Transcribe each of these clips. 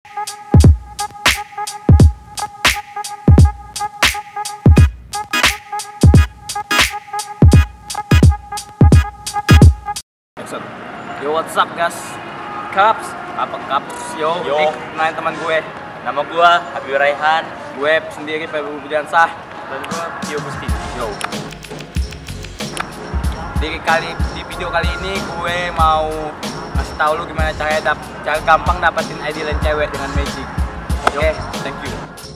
Yo, what's up guys? Kaps, apa kaps? Yo, kenalin teman gue. Nama gue Habib Raihan. Gue sendiri Febu Budiansah. Dan gue Tio Gusti. Yo. Di video kali ini gue mau kasih tahu lu gimana cara gampang dapetin ID lain cewek dengan Magic. Oke, thank you.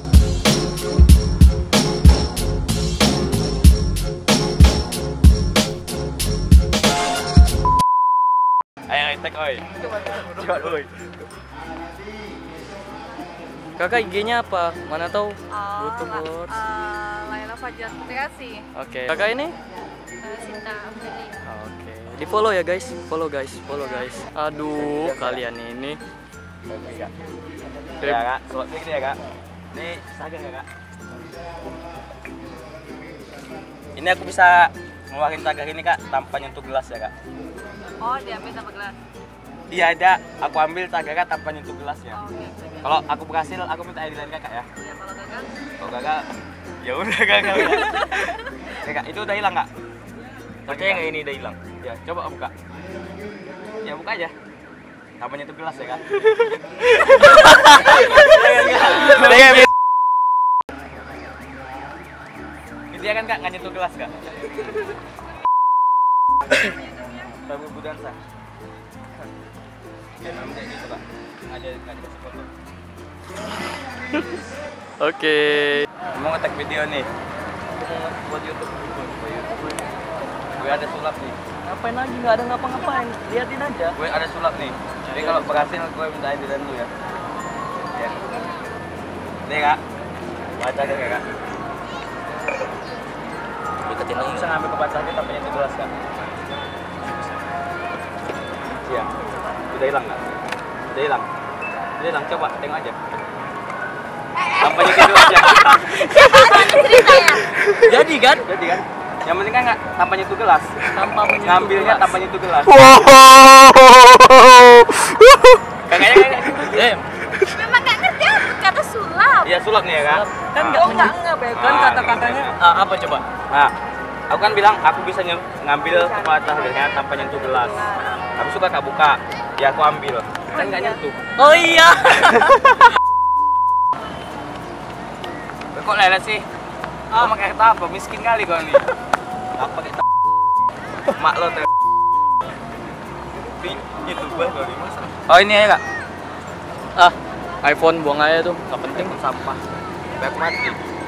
Ayo, tek oi. Cepat oi. Kakak IG-nya apa? Mana tahu? Butuh bot. Laila Fajar Putri. Oke. Kakak ini? Sinta Ameli. Oke. Di follow ya guys. Follow guys. Aduh, kalian ini. Ya kak, slot ini ya kak. Ini saga ya kak. Ini aku bisa ngeluarin tagar ini kak tanpa nyentuh gelas ya kak. Oh, diambil tanpa gelas? Iya ada, aku ambil tagarnya tanpa nyentuh gelasnya. Oh, okay. Kalau aku berhasil, aku minta ID lain kakak ya. Iya, kalau gagal? Kalau gagal, ya udah gagal ya. Kak, itu udah hilang kak? Percaya nggak ini udah hilang? Ya, coba buka. Ya buka aja. Tanpa nyentuh gelas ya kak. Itu ya kan kak, nggak nyentuh gelas kak? Febu Budiansah. Ya namanya gitu kak. Nggak dikasih foto. Oke. Mau nge-tag video nih. Buat YouTube. Gue ada sulap nih. Ngapain lagi? Nggak ada ngapa-ngapain. Liatin aja. Gue ada sulap nih. Jadi kalau berhasil gue minta ID dan lu ya. Ya. Nih kak. Baca deh kak. Deketin lagi bisa ngambil ke pacarnya tanpa nyentuh gelas kan? Iya. Udah hilang nggak? Udah hilang. Coba tengok aja. Tanpa nyentuh gelas aja. Cerita ya? Jadi kan? Yang penting kan nggak tanpa nyentuh gelas. Ngambilnya tanpa nyentuh gelas. Kakaknya Memang nggak ngerti apa kata sulap? Iya sulap nih ya kak. Kan nggak ya kan kata-katanya apa coba? Nah, aku kan bilang aku bisa ngambil kepala taharnya tanpa nyentuh gelas. Tapi suka kak buka, ya aku ambil. Kan nggak nyentuh. Oh iya. Kok lelet sih? Kok pakai kata apa? Miskin kali kau nih. Apa kita? Mak lo tuh. YouTuber kau nih masa. Oh ini ya kak. iPhone buang aja tuh, nggak penting sampah. Baik mati.